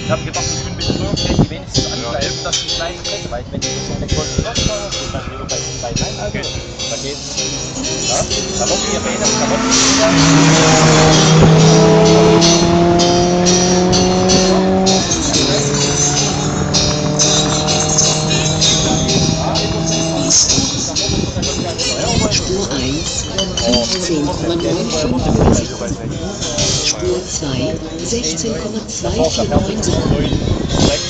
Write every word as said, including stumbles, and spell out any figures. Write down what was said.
Ich habe gedacht, ich bin mit so die wenigstens angleichen, dass die kleine Strecke, weil wenn ich so eine große Loch mache, geht dann wieder bei bei nein, also da geht's. Ja, da wird hier beide, da wird Spur eins, fünfzehn Komma neunundfünfzig Sekunden. Spur zwei, sechzehn Komma zweihundertvierundneunzig Sekunden.